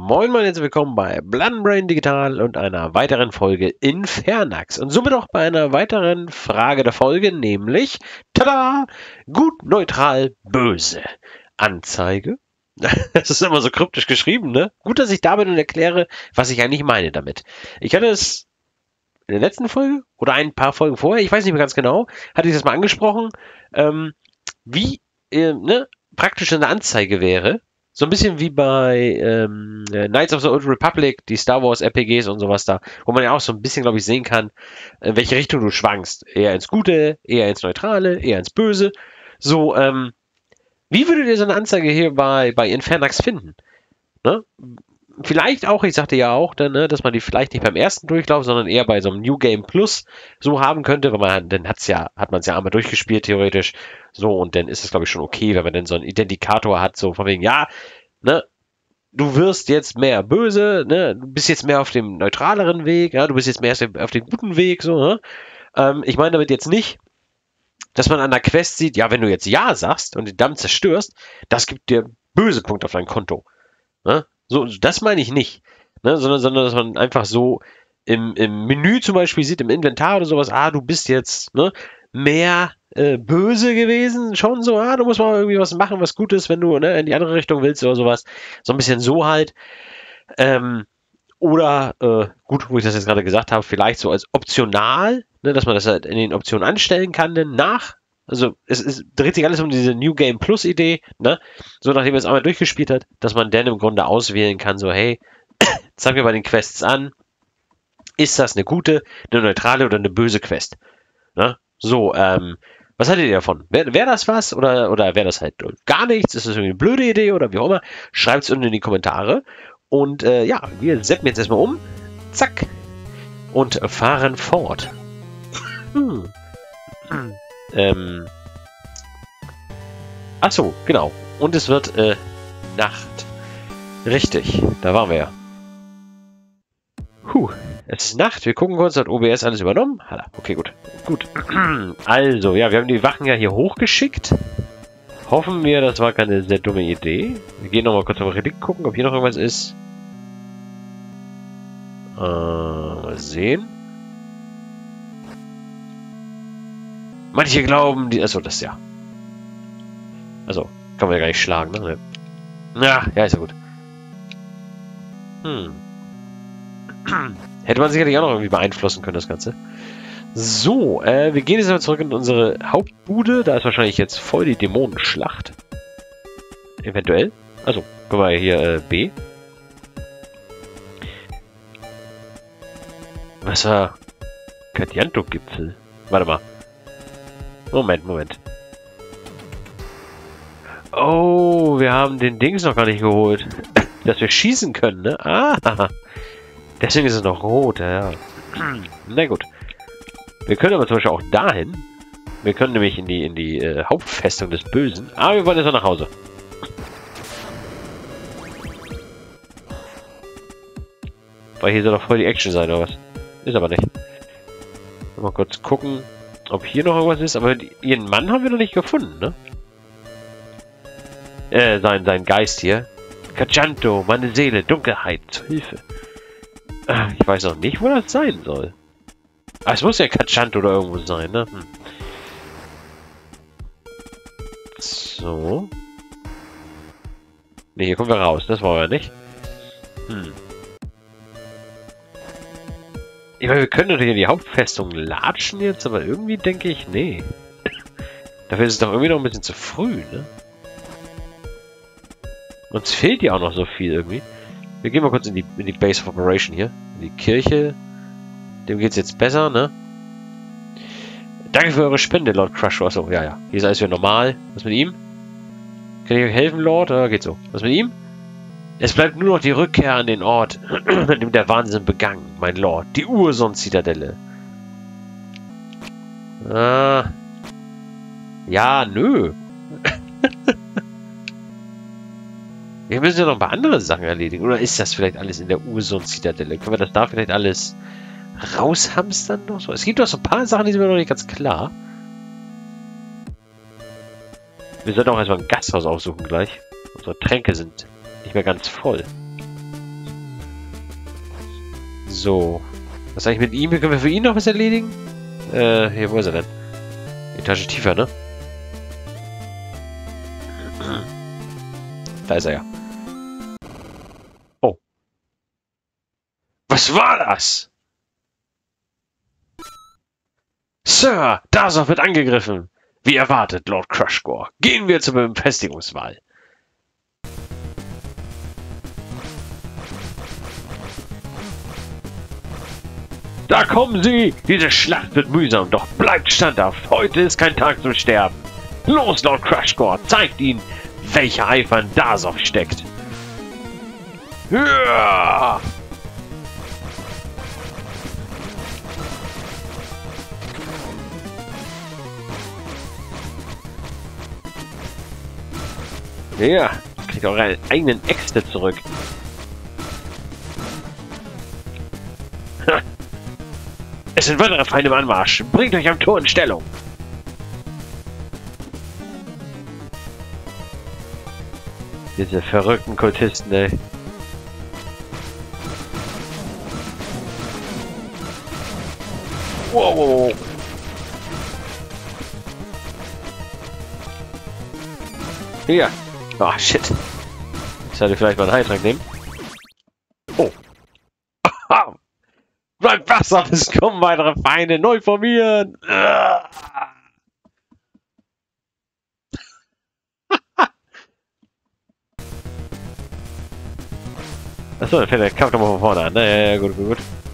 Moin Moin, herzlich willkommen bei Blood and Brain Digital und einer weiteren Folge Infernax. Und somit auch bei einer weiteren Frage der Folge, nämlich, tada, gut, neutral, böse. Anzeige. Das ist immer so kryptisch geschrieben, ne? Gut, dass ich damit nun erkläre, was ich eigentlich meine damit. Ich hatte es in der letzten Folge oder ein paar Folgen vorher, ich weiß nicht mehr ganz genau, hatte ich das mal angesprochen, wie praktisch eine Anzeige wäre. So ein bisschen wie bei Knights of the Old Republic, die Star Wars RPGs und sowas da, wo man ja auch so ein bisschen, glaube ich, sehen kann, in welche Richtung du schwankst. Eher ins Gute, eher ins Neutrale, eher ins Böse. So, wie würdet ihr so eine Anzeige hier bei Infernax finden? Ne? Vielleicht auch, ich sagte ja auch, dann, ne, dass man die vielleicht nicht beim ersten Durchlauf, sondern eher bei so einem New Game Plus so haben könnte, weil dann hat man es ja einmal durchgespielt, theoretisch. So, und dann ist es, glaube ich, schon okay, wenn man dann so einen Identikator hat, so von wegen, ja, ne, du wirst jetzt mehr böse, ne, du bist jetzt mehr auf dem neutraleren Weg, ja, du bist jetzt mehr auf dem guten Weg, so, ne? Ich meine damit jetzt nicht, dass man an der Quest sieht, ja, wenn du jetzt Ja sagst und den Damm zerstörst, das gibt dir böse Punkte auf dein Konto. Ne? So, das meine ich nicht. Ne? Sondern dass man einfach so im Menü zum Beispiel sieht, im Inventar oder sowas, du bist jetzt mehr böse gewesen, schon so, du musst mal irgendwie was machen, was gut ist, wenn du in die andere Richtung willst oder sowas. So ein bisschen so halt. Oder, gut, wo ich das jetzt gerade gesagt habe, vielleicht so als optional, ne, dass man das halt in den Optionen anstellen kann, denn also es dreht sich alles um diese New Game Plus Idee, ne? So nachdem man es einmal durchgespielt hat, dass man dann im Grunde auswählen kann, so hey, zeig mir bei den Quests an, ist das eine gute, eine neutrale oder eine böse Quest? Ne? So, was haltet ihr davon? Wäre das was oder wäre das halt gar nichts? Ist das irgendwie eine blöde Idee oder wie auch immer? Schreibt es unten in die Kommentare. Und wir setzen jetzt erstmal um. Zack. Und fahren fort. Achso, genau. Und es wird Nacht. Richtig, da waren wir ja. Es ist Nacht. Wir gucken kurz, hat OBS alles übernommen? Okay, gut. Gut. Also, ja, wir haben die Wachen ja hier hochgeschickt. Hoffen wir, das war keine sehr dumme Idee. Wir gehen nochmal kurz auf Relikt gucken, ob hier noch irgendwas ist. Mal sehen. Manche glauben, achso, das ja. Also, kann man ja gar nicht schlagen, ne? Ja, ist ja gut. Hätte man sicherlich auch noch irgendwie beeinflussen können, das Ganze. So, wir gehen jetzt mal zurück in unsere Hauptbude. Da ist wahrscheinlich jetzt voll die Dämonenschlacht. Eventuell. Also, guck mal hier, B. Wasser. Kadianto-Gipfel. Warte mal. Moment. Oh, wir haben den Dings noch gar nicht geholt. Dass wir schießen können, ne? Deswegen ist es noch rot, ja. Na gut. Wir können aber zum Beispiel auch dahin. Wir können nämlich in die Hauptfestung des Bösen. Wir wollen jetzt noch nach Hause. Weil hier soll doch voll die Action sein, oder was? Ist aber nicht. Mal kurz gucken, ob hier noch irgendwas ist. Aber ihren Mann haben wir noch nicht gefunden, ne? Sein Geist hier. Kajanto, meine Seele, Dunkelheit, zur Hilfe. Ich weiß noch nicht, wo das sein soll. Es muss ja Kajanto oder irgendwo sein, ne? So. Ne, hier kommen wir raus. Das wollen wir nicht. Ich meine, wir können natürlich in die Hauptfestung latschen jetzt, aber irgendwie denke ich, nee. Dafür ist es doch irgendwie noch ein bisschen zu früh, ne? Uns fehlt ja auch noch so viel irgendwie. Wir gehen mal kurz in die Base of Operation hier. In die Kirche. Dem geht's jetzt besser, ne? Danke für eure Spende, Lord Crush. Achso, ja. Hier ist alles wieder normal. Was mit ihm? Kann ich euch helfen, Lord? Geht so. Was mit ihm? Es bleibt nur noch die Rückkehr an den Ort, an dem der Wahnsinn begann, mein Lord. Die Urson-Zitadelle. Ja, nö. Wir müssen ja noch ein paar andere Sachen erledigen. Oder ist das vielleicht alles in der Urson-Zitadelle? Können wir das da vielleicht alles raushamstern noch so? Es gibt doch so ein paar Sachen, die sind mir noch nicht ganz klar. Wir sollten auch erstmal ein Gasthaus aufsuchen gleich. Unsere Tränke sind nicht mehr ganz voll. So. Was eigentlich mit ihm? Können wir für ihn noch was erledigen? Hier, wo ist er denn? Etage tiefer, ne? Da ist er ja. Oh. Was war das? Sir, Dasov wird angegriffen. Wie erwartet, Lord Crushgore. Gehen wir zur Befestigungswahl. Da kommen sie! Diese Schlacht wird mühsam, doch bleibt standhaft. Heute ist kein Tag zum Sterben. Los, Lord Crushgore, zeigt ihnen, welcher Eifer in Dasov steckt. Ja! Ja, kriegt auch einen eigenen Äxte zurück. Ha. Es sind weitere Feinde im Anmarsch. Bringt euch am Tor in Stellung. Diese verrückten Kultisten, ey. Wow, wow, wow. Hier. Oh, shit. Ich sollte vielleicht mal einen Heiltrank nehmen. Oh. Bleibt Wasser, es kommen weitere Feinde. Neu formieren. Achso, dann fängt der Kampf nochmal von vorne an. Ja, gut, gut, gut.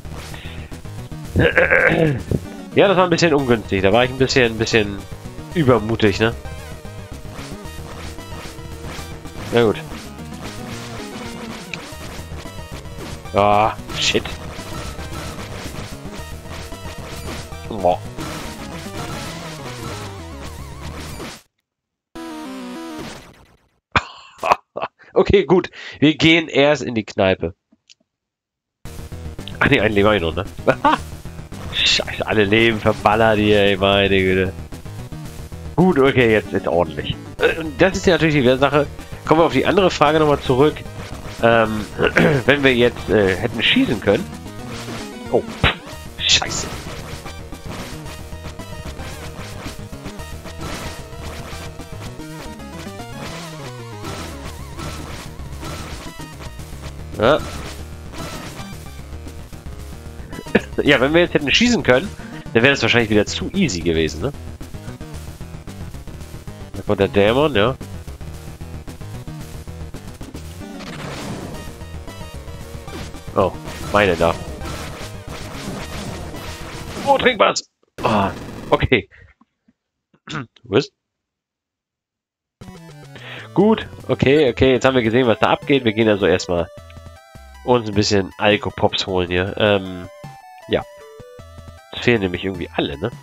Ja, das war ein bisschen ungünstig. Da war ich ein bisschen übermutig, ne? Na gut. Ah, shit. Boah. Okay, gut. Wir gehen erst in die Kneipe. Ach nee, ein Leben habe ich noch, ne? Scheiße, alle Leben verballert hier, ey, meine Güte. Gut, okay, jetzt ordentlich. Das ist ja natürlich die Sache. Kommen wir auf die andere Frage nochmal zurück. Wenn wir jetzt hätten schießen können. Oh, scheiße. Ja. Ja, wenn wir jetzt hätten schießen können, dann wäre das wahrscheinlich wieder zu easy gewesen, ne? Da kommt der Dämon, ja. Oh, meine da. Oh, trink was! Oh, okay. Was? Gut, okay, jetzt haben wir gesehen, was da abgeht. Wir gehen also erstmal uns ein bisschen Alkopops holen hier. Ja. Es fehlen nämlich irgendwie alle, ne?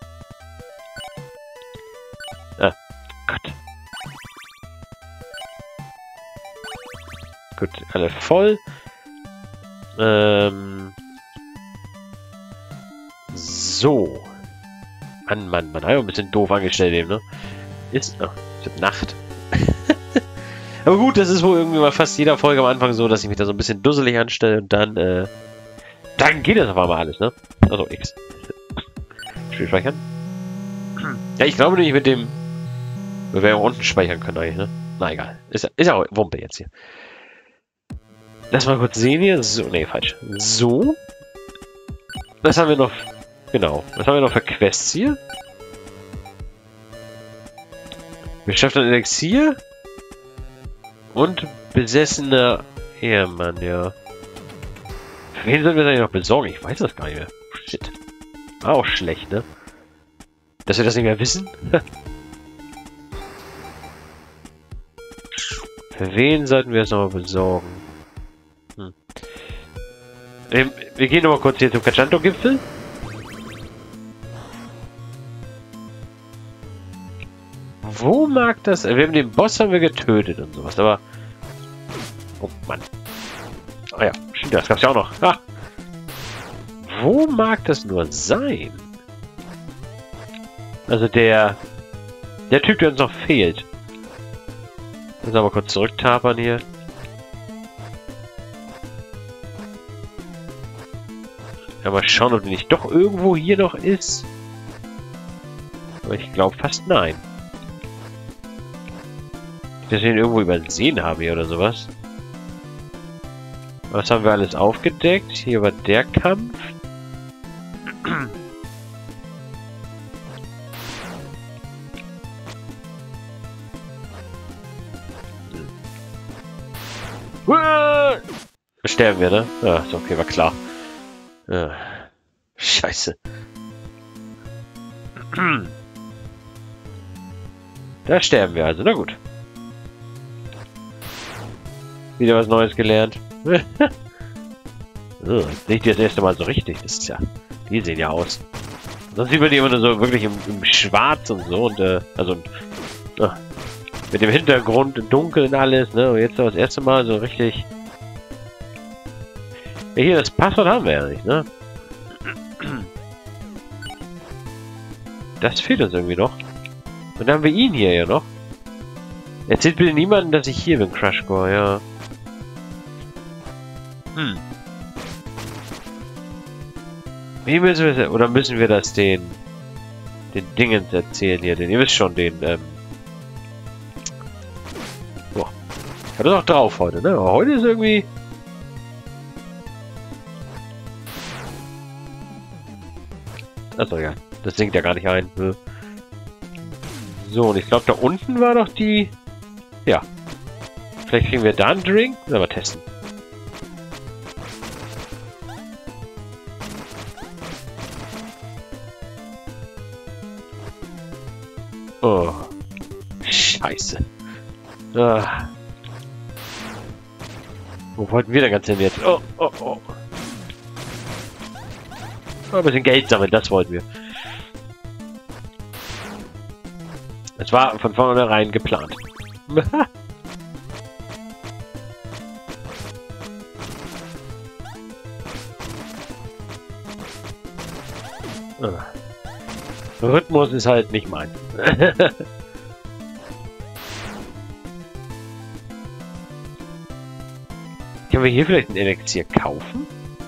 Ah, Gott. Gut, alle voll. So. Mann. Habe ich ein bisschen doof angestellt eben, ne? Es wird Nacht. Aber gut, das ist wohl irgendwie mal fast jeder Folge am Anfang so, dass ich mich da so ein bisschen dusselig anstelle und dann geht das auf einmal alles, ne? Also X. Spiel speichern. Ja, ich glaube nämlich mit dem... Wir werden unten speichern können eigentlich, ne? Na egal. Ist ja auch Wumpe jetzt hier. Lass mal kurz sehen hier. So, nee, falsch. So. Was haben wir noch? Genau. Was haben wir noch für Quests hier? Wir schaffen ein Elixier. Und besessener Ehemann, ja. Für wen sollen wir das eigentlich noch besorgen? Ich weiß das gar nicht mehr. Shit. War auch schlecht, ne? Dass wir das nicht mehr wissen? Für wen sollten wir es nochmal besorgen? Wir gehen nochmal kurz hier zum Kachanto-Gipfel. Wo mag das... Wir haben den Boss haben wir getötet und sowas, aber... Oh Mann. Ah ja, stimmt, das gab's ja auch noch. Ah. Wo mag das nur sein? Also der Typ, der uns noch fehlt. Müssen wir aber kurz zurücktapern hier. Ja, mal schauen, ob die nicht doch irgendwo hier noch ist. Aber ich glaube fast nein. Dass wir ihn irgendwo übersehen haben hier oder sowas. Was haben wir alles aufgedeckt? Hier war der Kampf. Sterben wir, ne? Ja, ist okay, war klar. Ja. Scheiße. Da sterben wir also, na gut. Wieder was Neues gelernt. So, jetzt sehe ich die das erste Mal so richtig. Das ist ja... Die sehen ja aus. Sonst sieht man die immer nur so wirklich im Schwarz und so. Und, also... mit dem Hintergrund im Dunkeln alles, ne? Und jetzt das erste Mal so richtig... Ja, hier, das Passwort haben wir ja nicht, ne? Das fehlt uns irgendwie noch. Und dann haben wir ihn hier ja noch. Erzählt bitte niemandem, dass ich hier bin, Crushcore, ja. Wie müssen wir... Oder müssen wir das den Dingens erzählen hier? Ihr wisst schon, den, Boah. Hat das auch drauf heute, ne? Aber heute ist irgendwie... Achso, ja. Das sinkt ja gar nicht ein. So, und ich glaube, da unten war doch die... Ja. Vielleicht kriegen wir da einen Drink? Müssen wir testen. Oh. Scheiße. Ah. Wo wollten wir denn ganz hin jetzt? Oh, oh, oh. Ein bisschen Geld sammeln, das wollten wir. Es war von vornherein geplant. Rhythmus ist halt nicht mein. Können wir hier vielleicht ein Elixier kaufen?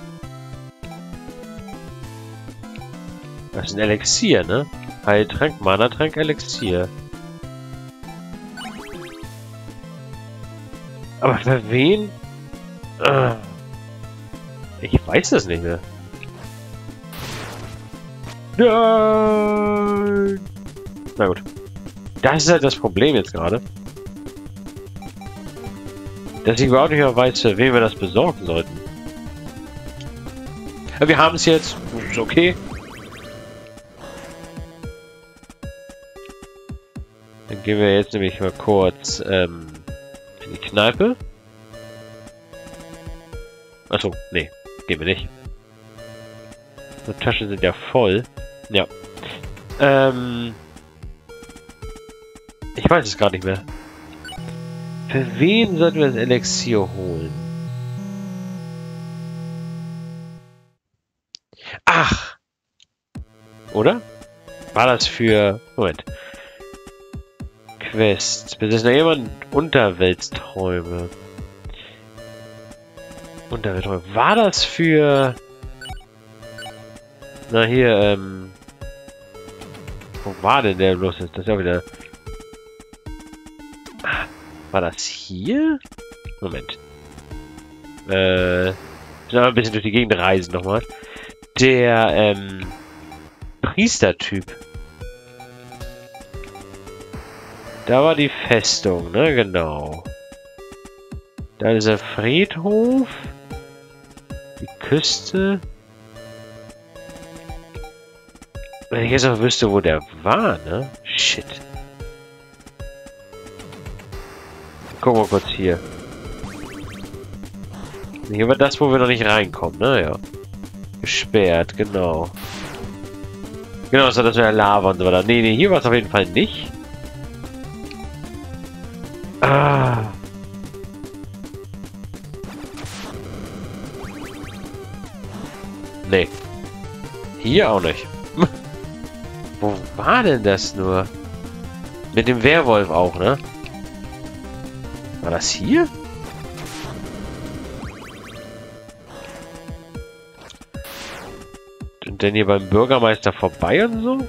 Das ist ein Elixier, ne? Heiltrank, Mana-Trank, Elixier. Aber für wen? Ich weiß das nicht mehr. Nein! Na gut. Das ist halt das Problem jetzt gerade. Dass ich überhaupt nicht mehr weiß, für wen wir das besorgen sollten. Aber wir haben es jetzt. Ist okay. Dann gehen wir jetzt nämlich mal kurz in die Kneipe. Achso, nee, gehen wir nicht. Die Taschen sind ja voll. Ja. Ich weiß es gar nicht mehr. Für wen sollten wir das Elixier holen? Ach! Oder? War das für... Moment. Quest. Besitzt noch jemand Unterweltträume? Unterweltträume. War das für... Na hier, wo war denn der bloß jetzt? Das ist ja wieder... War das hier? Moment. Ich will ein bisschen durch die Gegend reisen nochmal. Der, Priestertyp. Da war die Festung, ne? Genau. Da ist der Friedhof. Die Küste. Wenn ich jetzt noch wüsste, wo der war, ne? Shit. Gucken wir kurz hier. Hier war das, wo wir noch nicht reinkommen, ne? Ja. Gesperrt, genau. Genau, das war das mit der Lava und so weiter. Nee, hier war es auf jeden Fall nicht. Ah. Nee. Hier auch nicht. Wo war denn das nur? Mit dem Werwolf auch, ne? War das hier? Und dann hier beim Bürgermeister vorbei und so?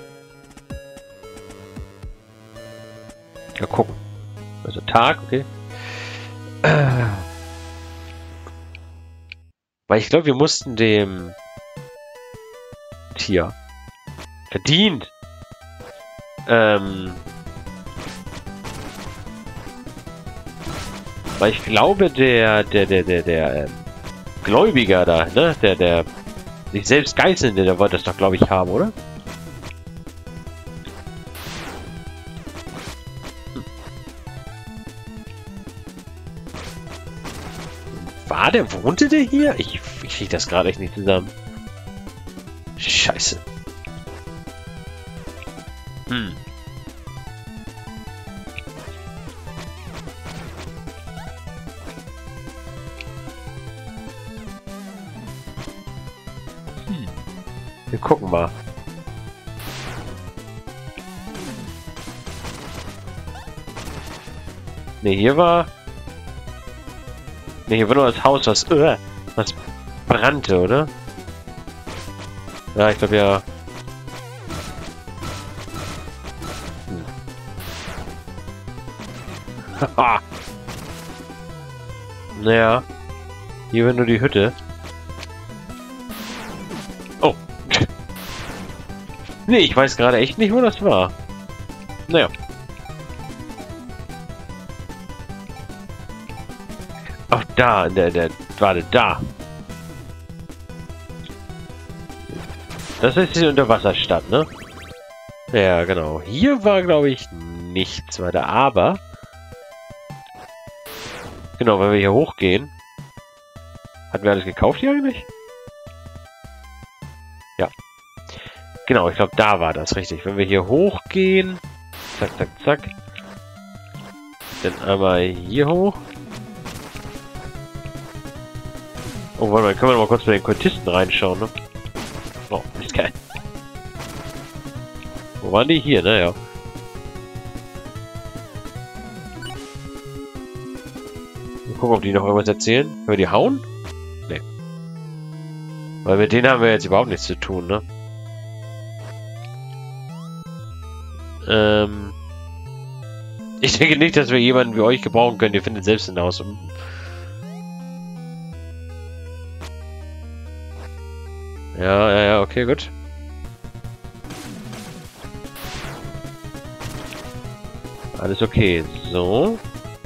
Ja, gucken. Also Tag, okay. Weil ich glaube, wir mussten dem Tier verdient. Weil ich glaube, der Gläubiger da, ne? Der sich selbst Geißelnde, der wollte das doch, glaube ich, haben, oder? Wohnte der hier? Ich krieg das gerade echt nicht zusammen. Scheiße. Wir gucken mal. Ne, hier war... Ne, hier war nur das Haus, was brannte, oder? Ja, ich glaube ja. Haha. Naja. Hier war nur die Hütte. Oh. Nee, ich weiß gerade echt nicht, wo das war. Naja. Ach, da, warte, da. Das ist die Unterwasserstadt, ne? Ja, genau. Hier war, glaube ich, nichts weiter, aber... Genau, wenn wir hier hochgehen... Hatten wir alles gekauft hier eigentlich? Ja. Genau, ich glaube, da war das richtig. Wenn wir hier hochgehen... Zack, zack, zack. Dann einmal hier hoch. Oh, warte mal, können wir noch mal kurz bei den Kultisten reinschauen, ne? Oh, ist geil. Wo waren die? Hier, ne? Ja. Mal gucken, ob die noch irgendwas erzählen. Können wir die hauen? Ne. Weil mit denen haben wir jetzt überhaupt nichts zu tun, ne? Ich denke nicht, dass wir jemanden wie euch gebrauchen können. Ihr findet selbst ein Haus. Ja, okay, gut. Alles okay. So.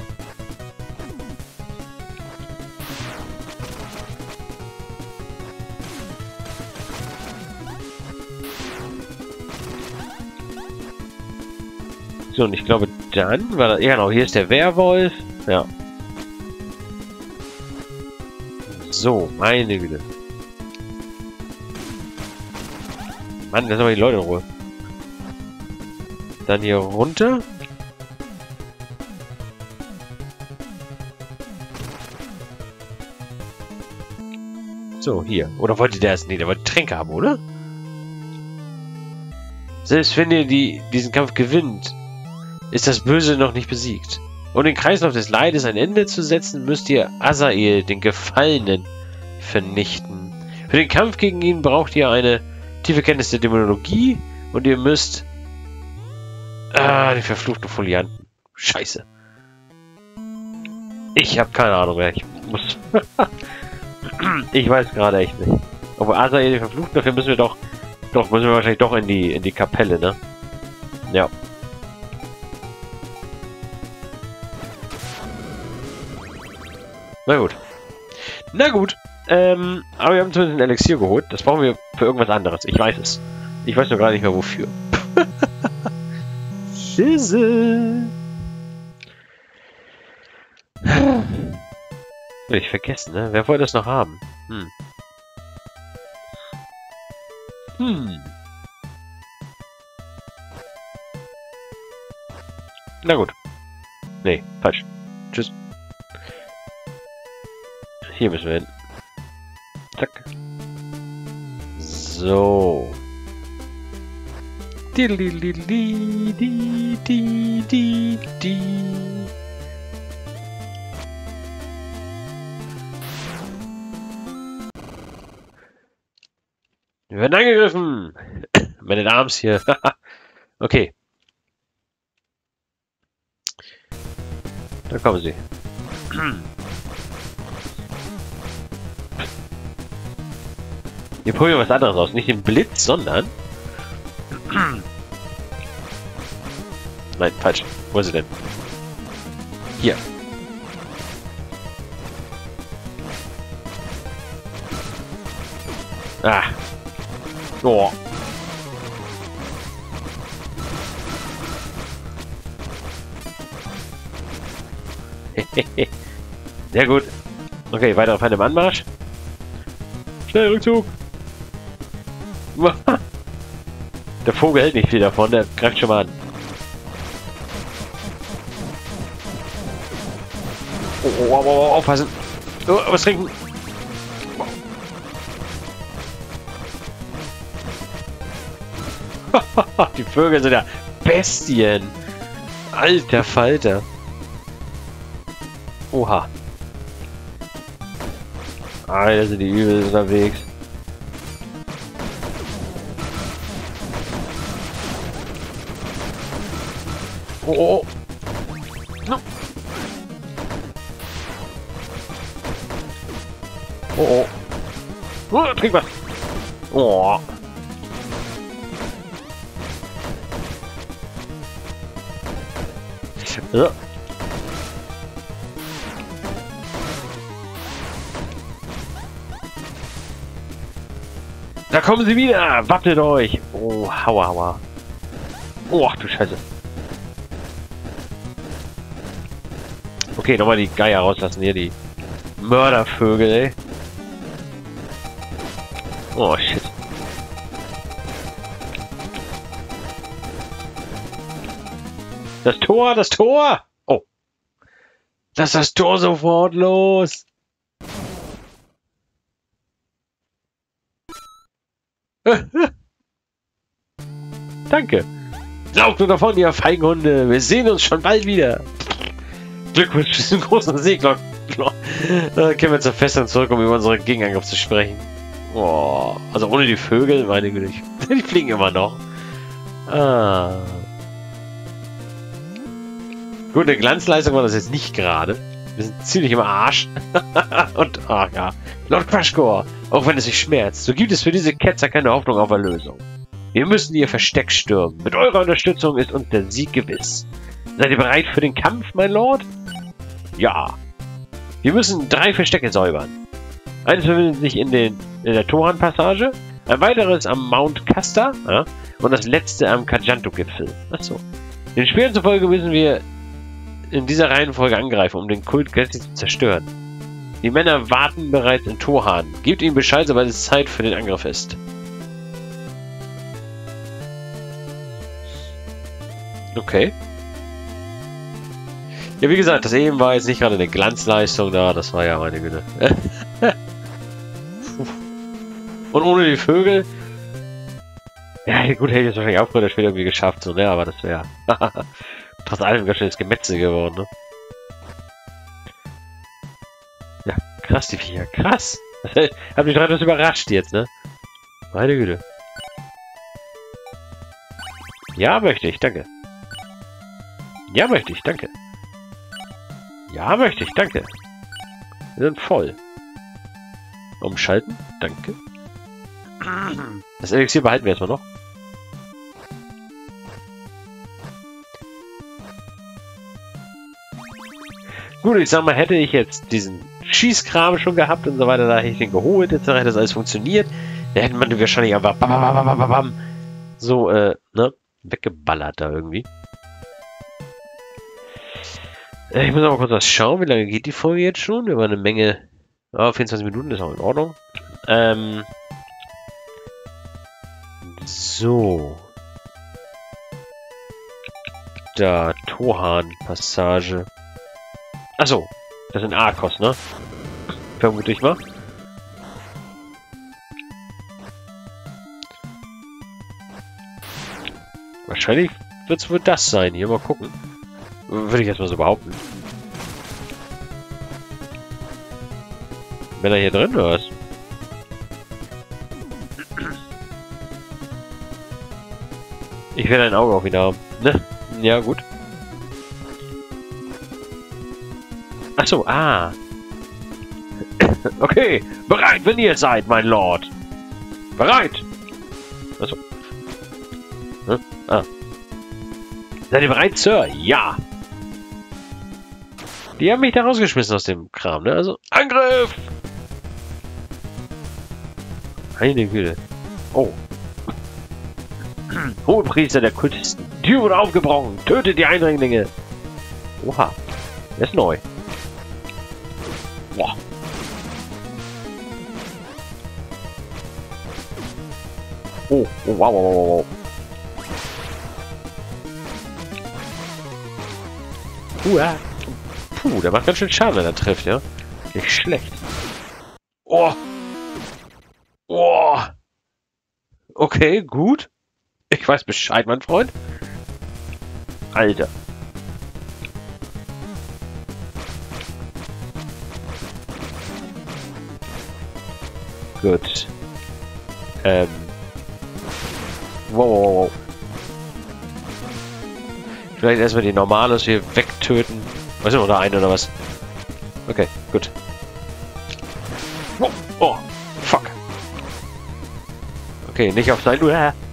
So, und ich glaube, dann war das... Ja, genau, hier ist der Werwolf. Ja. So, meine Güte. Mann, lass mal die Leute in Ruhe. Dann hier runter. So, hier. Oder wollte der es? Nee, der wollte Tränke haben, oder? Selbst wenn ihr diesen Kampf gewinnt, ist das Böse noch nicht besiegt. Um den Kreislauf des Leides ein Ende zu setzen, müsst ihr Azael, den Gefallenen, vernichten. Für den Kampf gegen ihn braucht ihr eine tiefe Kenntnis der Dämonologie und ihr müsst... die verfluchten Folianten. Scheiße. Ich habe keine Ahnung mehr. Ich muss... ich weiß gerade echt nicht. Aber Azael, den Verfluchten, dafür müssen wir doch... Doch, müssen wir wahrscheinlich doch in die Kapelle, ne? Ja. Na gut. Na gut. Aber wir haben zumindest ein Elixier geholt. Das brauchen wir für irgendwas anderes. Ich weiß es. Ich weiß nur gerade nicht mehr wofür. Schisse. Will ich vergessen, ne? Wer wollte das noch haben? Na gut. Nee, falsch. Tschüss. Hier müssen wir hin. Zack. So. Wir werden angegriffen. Meine Arms hier. Okay. Da kommen sie. Wir probieren was anderes aus. Nicht den Blitz, sondern... Nein, falsch. Wo ist sie denn? Hier. Ah. Oh. Sehr gut. Okay, weitere Feinde im Anmarsch. Schnell Rückzug. Der Vogel hält nicht viel davon, der greift schon mal an. Oh, aufpassen. Oh, was trinken. Die Vögel sind ja Bestien. Alter Falter. Oha. Da sind die übel unterwegs. Oh. No. Oh, trink was. Oh. Ja. Da kommen sie wieder! Wappnet euch! Oh, hauer. Oh, ach du Scheiße. Okay, nochmal die Geier rauslassen hier, die Mördervögel, ey. Oh, shit. Das Tor, das Tor! Oh. Lass das Tor sofort los! Danke. Lauft nur davon, ihr Feigenhunde. Wir sehen uns schon bald wieder. Glückwunsch zu diesem großen Sieg. Können wir zur Festung zurück, um über unsere Gegenangriff zu sprechen. Oh, also ohne die Vögel, meine Güte. Die fliegen immer noch. Ah. Gut, eine Glanzleistung war das jetzt nicht gerade. Wir sind ziemlich im Arsch. Und, ach ja. Lord Crashcore, auch wenn es sich schmerzt, so gibt es für diese Ketzer keine Hoffnung auf Erlösung. Wir müssen ihr Versteck stürmen. Mit eurer Unterstützung ist uns der Sieg gewiss. Seid ihr bereit für den Kampf, mein Lord? Ja. Wir müssen 3 Verstecke säubern. Eines befindet sich in der Toran-Passage, ein weiteres am Mount Casta, ja, und das letzte am Kajanto-Gipfel. Achso. Den Spielen zufolge müssen wir in dieser Reihenfolge angreifen, um den Kult gänzlich zu zerstören. Die Männer warten bereits in Tohan. Gebt ihnen Bescheid, sobald es Zeit für den Angriff ist. Okay. Ja, wie gesagt, das eben war jetzt nicht gerade eine Glanzleistung da. Das war ja meine Güte. Und ohne die Vögel... Ja, gut, hätte ich es wahrscheinlich auch früher oder später irgendwie geschafft, so, ne? Aber das wäre... trotz allem ganz schön das Gemetzel geworden, ne? Ja, krass, die Viecher. Krass! Hab mich doch etwas überrascht jetzt, ne? Meine Güte. Ja, möchte ich, danke. Ja, möchte ich, danke. Ja, möchte ich, danke. Wir sind voll. Umschalten, danke. Das Elixier behalten wir erstmal noch. Gut, ich sag mal, hätte ich jetzt diesen Schießkram schon gehabt und so weiter, da hätte ich den geholt, jetzt hätte das alles funktioniert. Da hätte man wahrscheinlich einfach so, ne, weggeballert da irgendwie. Ich muss aber kurz was schauen, wie lange geht die Folge jetzt schon? Wir haben eine Menge... Oh, 24 Minuten ist auch in Ordnung. So. Da, Tohan-Passage. Achso, das sind Arkos, ne? Vermute ich mal. Wahrscheinlich wird es wohl das sein. Hier, mal gucken. Würde ich jetzt mal so behaupten. Wenn er hier drin oder was? Ich will dein Auge auch wieder haben. Ne? Ja, gut. Achso, ah. Okay, bereit, wenn ihr seid, mein Lord. Bereit. Achso. Hm? Ah. Seid ihr bereit, Sir? Ja. Die haben mich da rausgeschmissen aus dem Kram, ne? Also, Angriff! Meine Güte. Oh. Hohepriester der Kultisten. Tür wurde aufgebrochen. Tötet die Eindringlinge. Oha. Der ist neu. Boah. Oh, oh, wow, wow, wow, wow. Ja. Puh, der macht ganz schön Schaden, wenn er trifft, ja? Nicht schlecht. Oh. Oh. Okay, gut. Ich weiß Bescheid, mein Freund. Alter. Gut. Wow, wow, wow. Vielleicht erstmal die Normales hier wegtöten. Was ist oder eine oder was? Okay, gut. Oh, oh, fuck. Okay, nicht auf sein.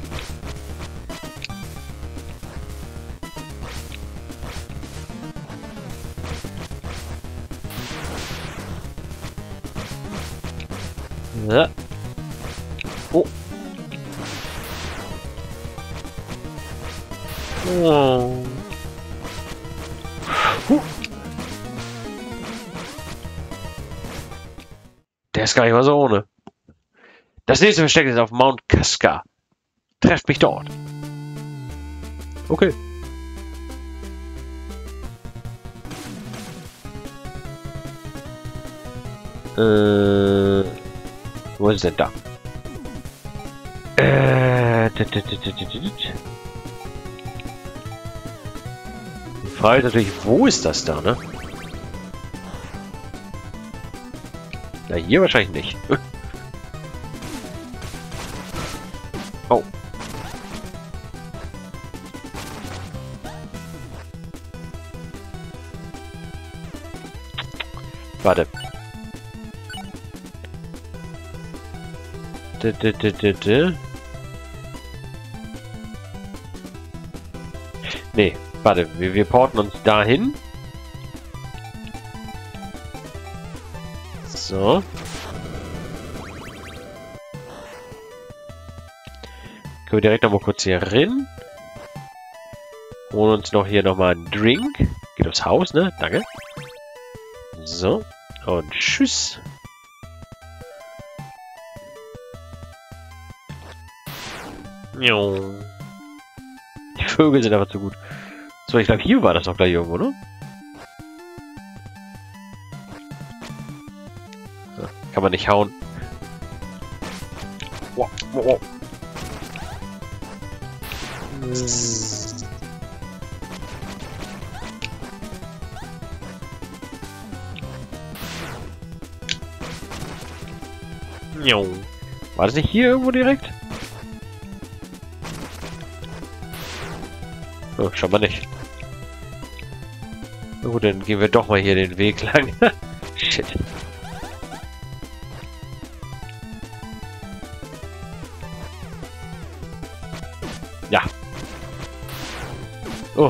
Ja. Oh. Oh. Der ist gar nicht mal so ohne. Das nächste Versteck ist auf Mount Casca. Trefft mich dort. Okay. Wo ist denn da? Die Frage ist natürlich, wo ist das da, ne? Na, hier wahrscheinlich nicht. Oh. Warte. Nee, warte, wir porten uns dahin. So. Können wir direkt noch mal kurz hier rein. Holen uns noch hier nochmal einen Drink. Geht aufs Haus, ne? Danke. So. Und tschüss. Die Vögel sind aber zu gut. So, ich glaube, hier war das doch gleich irgendwo, ne? Ja, kann man nicht hauen. Wow, wow, wow. War das nicht hier irgendwo direkt? Oh, schon mal nicht. Na gut, dann gehen wir doch mal hier den Weg lang. Shit. Ja. Oh.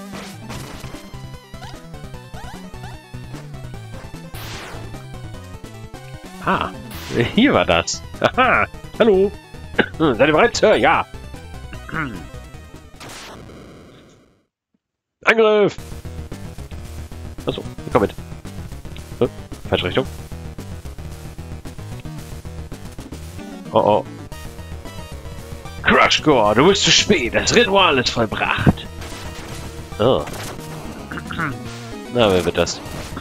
Ah, hier war das. Aha. Hallo. Seid ihr bereit, Sir? Ja. Angriff! Achso, komm mit. Falsche Richtung. Oh oh. Crushcore, du bist zu spät. Das Ritual ist vollbracht. Oh. Na, wer wird das?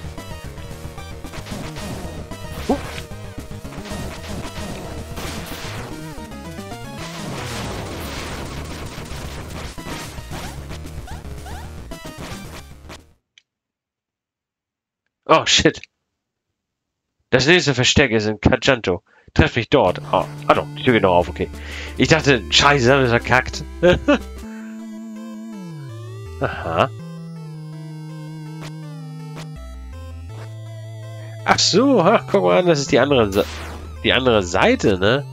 Oh, shit. Das nächste Versteck ist in Kajanto. Treff mich dort. Oh, ah doch, die Tür geht noch auf, okay. Ich dachte, scheiße, haben wir verkackt. Aha. Ach so, ach, guck mal an, das ist die andere Seite, ne?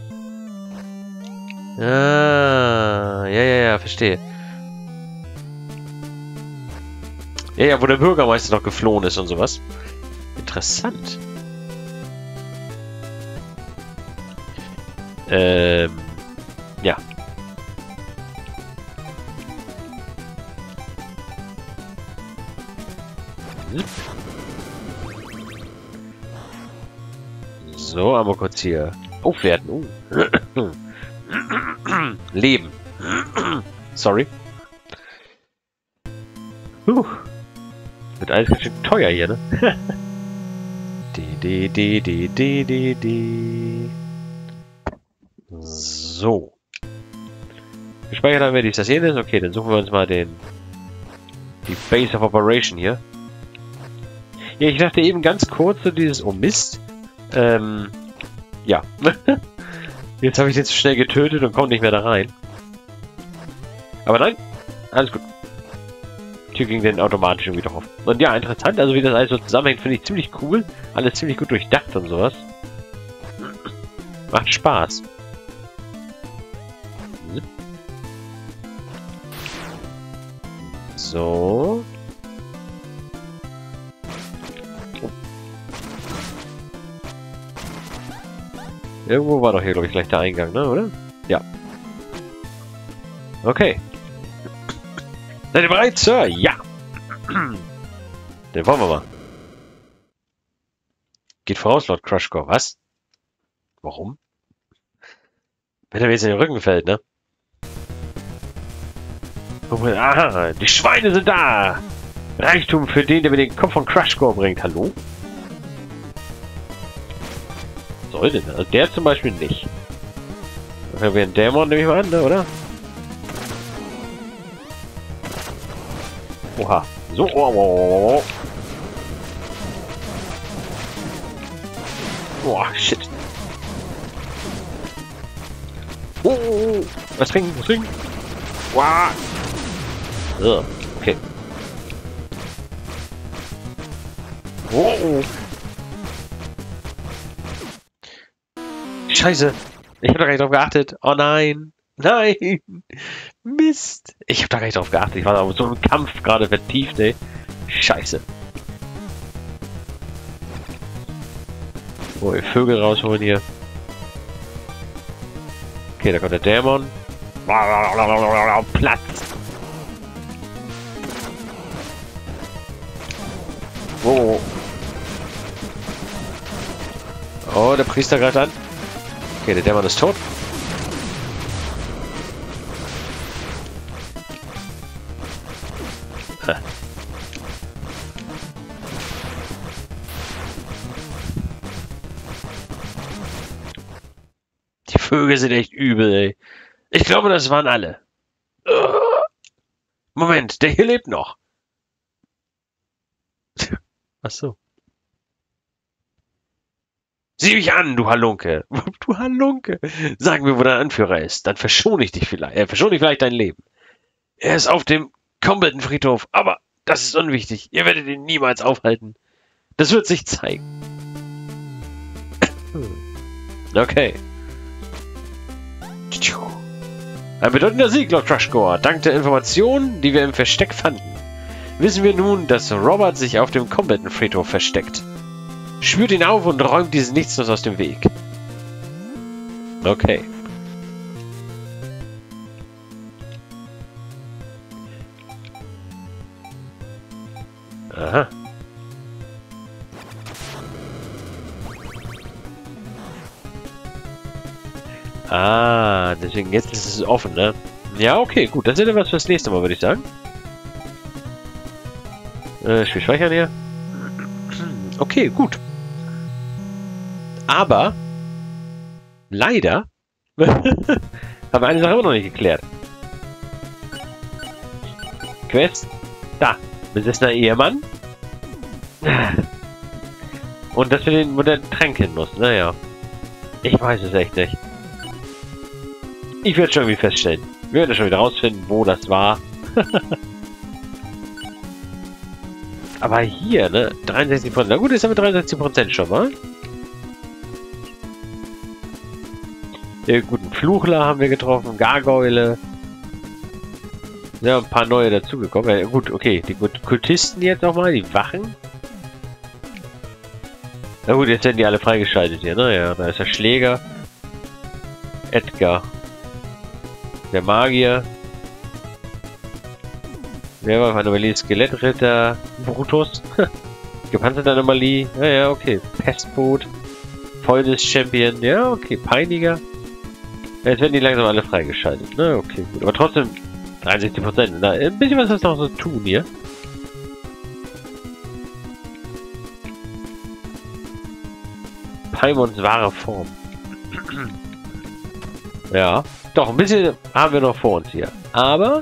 Ah, ja, verstehe. Ja, wo der Bürgermeister noch geflohen ist und sowas. Interessant. Ja. So, einmal kurz hier aufwerten. Leben. Sorry. Wird alles ganz schön teuer hier, ne? So. Gespeichert haben wir dies, das jenes. Okay, dann suchen wir uns mal die Base of Operation hier. Ja, ich dachte eben ganz kurz so dieses, oh Mist. Ja. Jetzt habe ich den zu schnell getötet und komme nicht mehr da rein. Aber nein, alles gut. Tür ging dann automatisch irgendwie doch auf. Und ja, interessant, also wie das alles so zusammenhängt, finde ich ziemlich cool. Alles ziemlich gut durchdacht und sowas. Macht Spaß. So. Irgendwo war doch hier, glaube ich, gleich der Eingang, ne, oder? Ja. Okay. Seid ihr bereit, Sir? Ja. Den wollen wir mal. Geht voraus, Lord Crushcore. Was? Warum? Wenn er mir jetzt in den Rücken fällt, ne? Aha, die Schweine sind da! Reichtum für den, der mir den Kopf von Crushcore bringt. Hallo? Was soll denn? Also der zum Beispiel nicht. Das wäre ein Dämon, nehme ich mal an, ne, oder? Oha. So. Oh, Boah, shit. Oh. Was trinken? Was trinken? Wow. Okay. Oh. Scheiße. Ich hab da gar nicht drauf geachtet. Oh nein. Nein. Mist. Ich hab da gar nicht drauf geachtet. Ich war da so im Kampf gerade vertieft, ey. Scheiße. Oh, Vögel rausholen hier. Okay, da kommt der Dämon. Platz. Oh. Oh, der Priester greift an. Okay, der Dämon ist tot. Ha. Die Vögel sind echt übel, ey. Ich glaube, das waren alle. Moment, der hier lebt noch. Ach so. Sieh mich an, du Halunke. Du Halunke. Sag mir, wo dein Anführer ist. Dann verschone ich dich vielleicht. Verschone ich vielleicht dein Leben. Er ist auf dem kompletten Friedhof, aber das ist unwichtig. Ihr werdet ihn niemals aufhalten. Das wird sich zeigen. Okay. Ein bedeutender Sieg, Lord Crushcore. Dank der Informationen, die wir im Versteck fanden, wissen wir nun, dass Robert sich auf dem kompletten Friedhof versteckt. Spürt ihn auf und räumt diesen Nichtsnutz aus dem Weg. Okay. Aha. Ah, deswegen jetzt ist es offen, ne? Ja, okay, gut. Das ist ja was fürs nächste Mal, würde ich sagen. Spiel speichern hier. Okay, gut. Aber leider haben wir eine Sache immer noch nicht geklärt. Quest. Da. Besessener Ehemann. Und dass wir den Modell tränken müssen. Naja. Ich weiß es echt nicht. Ich werde schon irgendwie feststellen. Wir werden schon wieder rausfinden, wo das war. Aber hier, ne? 63%. Na gut, jetzt haben wir 63% schon mal. Den guten Fluchler haben wir getroffen. Gargoyle. Ja, ein paar neue dazugekommen. Ja, gut, okay. Die Kultisten jetzt nochmal, die Wachen. Na gut, jetzt werden die alle freigeschaltet hier, ne? Ja, da ist der Schläger. Edgar. Der Magier. Wer war Anomalie? Skelettritter. Brutus. Gepanzerte Anomalie. Ja, ja, okay. Pestboot. Feudus-Champion. Ja, okay. Peiniger. Ja, jetzt werden die langsam alle freigeschaltet. Na, okay, gut. Aber trotzdem 63%. Na, ein bisschen was ist noch so tun hier. Paimons wahre Form. Ja. Doch, ein bisschen haben wir noch vor uns hier. Aber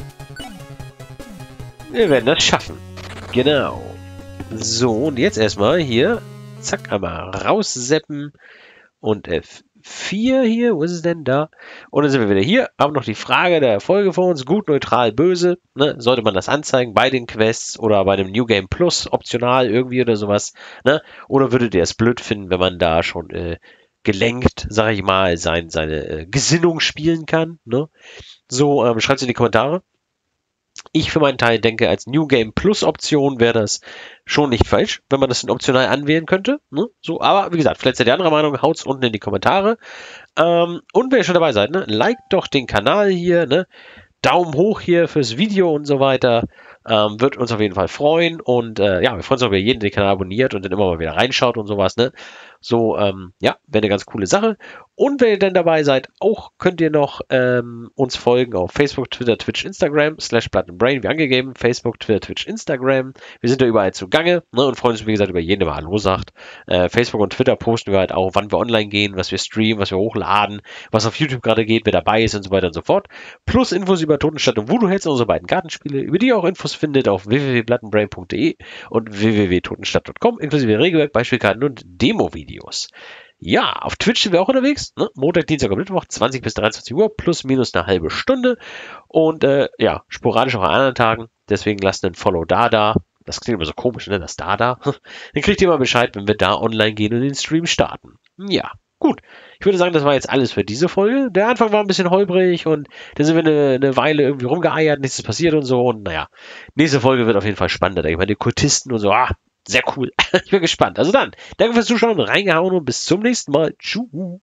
wir werden das schaffen. Genau. So, und jetzt erstmal hier. Zack, einmal rausseppen. Und F4 hier. Wo ist es denn da? Und dann sind wir wieder hier. Haben noch die Frage der Folge vor uns. Gut, neutral, böse. Ne? Sollte man das anzeigen bei den Quests oder bei einem New Game Plus optional irgendwie oder sowas? Ne? Oder würdet ihr es blöd finden, wenn man da schon gelenkt, sag ich mal, seine Gesinnung spielen kann? Ne? So, schreibt es in die Kommentare. Ich für meinen Teil denke, als New Game Plus Option wäre das schon nicht falsch, wenn man das optional anwählen könnte. Ne? So, aber wie gesagt, vielleicht seid ihr anderer Meinung, haut's unten in die Kommentare. Und wenn ihr schon dabei seid, ne, liked doch den Kanal hier, ne? Daumen hoch hier fürs Video und so weiter. Wird uns auf jeden Fall freuen. Und ja, wir freuen uns auch, wenn jeden den Kanal abonniert und dann immer mal wieder reinschaut und sowas, ne? So, ja, wäre eine ganz coole Sache. Und wenn ihr dann dabei seid, auch könnt ihr noch uns folgen auf Facebook, Twitter, Twitch, Instagram, /BloodandBrain, wie angegeben. Facebook, Twitter, Twitch, Instagram. Wir sind da überall zugange, ne? Und freuen uns, wie gesagt, über jeden, der mal Hallo sagt. Facebook und Twitter posten wir halt auch, wann wir online gehen, was wir streamen, was wir hochladen, was auf YouTube gerade geht, wer dabei ist und so weiter und so fort. Plus Infos über Totenstadt und Voodoo Hells, unsere beiden Kartenspiele, über die ihr auch Infos findet auf www.bloodandbrain.de und www.totenstadt.com, inklusive Regelwerk, Beispielkarten und Demo-Videos. Ja, auf Twitch sind wir auch unterwegs. Ne? Montag, Dienstag und Mittwoch, 20 bis 23 Uhr, plus minus eine halbe Stunde. Und ja, sporadisch auch an anderen Tagen. Deswegen lasst einen Follow da. Das klingt immer so komisch, ne? Das da. Dann kriegt ihr mal Bescheid, wenn wir da online gehen und den Stream starten. Ja, gut. Ich würde sagen, das war jetzt alles für diese Folge. Der Anfang war ein bisschen holprig und dann sind wir eine Weile irgendwie rumgeeiert, nichts ist passiert und so. Und naja, nächste Folge wird auf jeden Fall spannender. Ich meine, die Kultisten und so, sehr cool. Ich bin gespannt. Also dann, danke fürs Zuschauen, reingehauen und bis zum nächsten Mal. Tschüss.